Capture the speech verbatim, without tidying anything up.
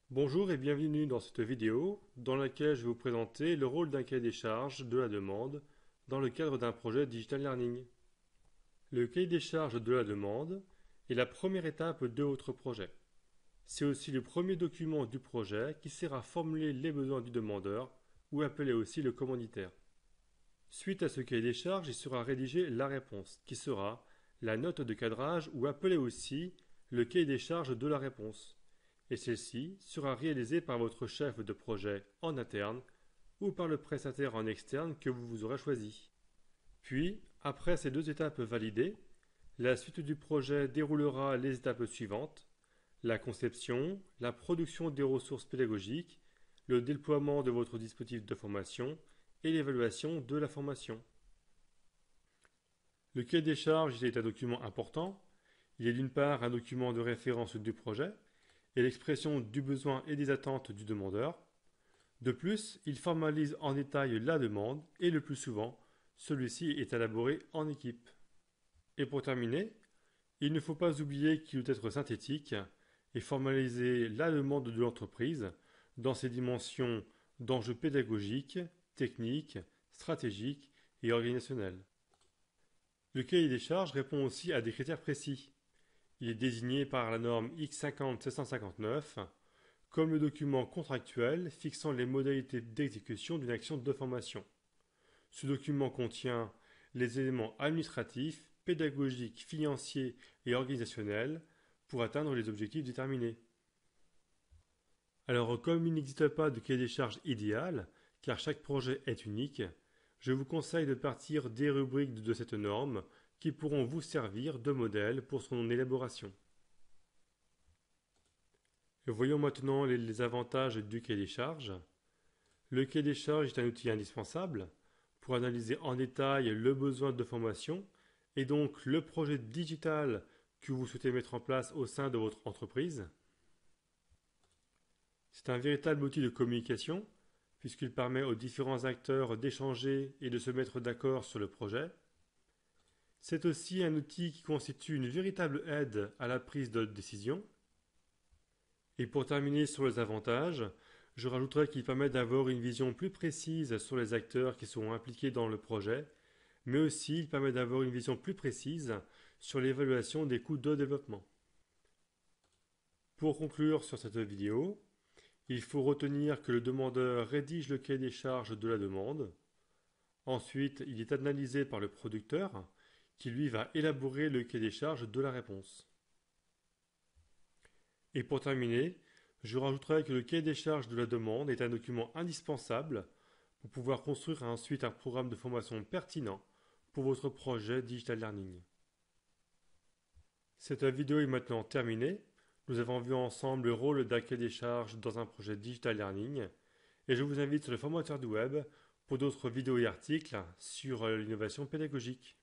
Bonjour et bienvenue dans cette vidéo dans laquelle je vais vous présenter le rôle d'un cahier des charges de la demande dans le cadre d'un projet Digital Learning. Le cahier des charges de la demande est la première étape de votre projet. C'est aussi le premier document du projet qui sert à formuler les besoins du demandeur ou appelé aussi le commanditaire. Suite à ce cahier des charges, il sera rédigé la réponse qui sera la note de cadrage ou appelée aussi le cahier des charges de la réponse. Et celle-ci sera réalisée par votre chef de projet en interne ou par le prestataire en externe que vous vous aurez choisi. Puis, après ces deux étapes validées, la suite du projet déroulera les étapes suivantes: la conception, la production des ressources pédagogiques, le déploiement de votre dispositif de formation et l'évaluation de la formation. Le cahier des charges est un document important. Il est d'une part un document de référence du projet et l'expression du besoin et des attentes du demandeur. De plus, il formalise en détail la demande et le plus souvent, celui-ci est élaboré en équipe. Et pour terminer, il ne faut pas oublier qu'il doit être synthétique et formaliser la demande de l'entreprise dans ses dimensions d'enjeux pédagogiques, techniques, stratégiques et organisationnels. Le cahier des charges répond aussi à des critères précis. Il est désigné par la norme X cinquante sept cent cinquante-neuf comme le document contractuel fixant les modalités d'exécution d'une action de formation. Ce document contient les éléments administratifs, pédagogiques, financiers et organisationnels pour atteindre les objectifs déterminés. Alors, comme il n'existe pas de cahier des charges idéal, car chaque projet est unique, je vous conseille de partir des rubriques de cette norme qui pourront vous servir de modèle pour son élaboration. Voyons maintenant les, les avantages du cahier des charges. Le cahier des charges est un outil indispensable pour analyser en détail le besoin de formation et donc le projet digital que vous souhaitez mettre en place au sein de votre entreprise. C'est un véritable outil de communication puisqu'il permet aux différents acteurs d'échanger et de se mettre d'accord sur le projet. C'est aussi un outil qui constitue une véritable aide à la prise de décision. Et pour terminer sur les avantages, je rajouterai qu'il permet d'avoir une vision plus précise sur les acteurs qui seront impliqués dans le projet, mais aussi il permet d'avoir une vision plus précise sur l'évaluation des coûts de développement. Pour conclure sur cette vidéo, il faut retenir que le demandeur rédige le cahier des charges de la demande. Ensuite, il est analysé par le producteur, qui lui va élaborer le cahier des charges de la réponse. Et pour terminer, je rajouterai que le cahier des charges de la demande est un document indispensable pour pouvoir construire ensuite un programme de formation pertinent pour votre projet Digital Learning. Cette vidéo est maintenant terminée. Nous avons vu ensemble le rôle d'un cahier des charges dans un projet Digital Learning et je vous invite sur le formateur du web pour d'autres vidéos et articles sur l'innovation pédagogique.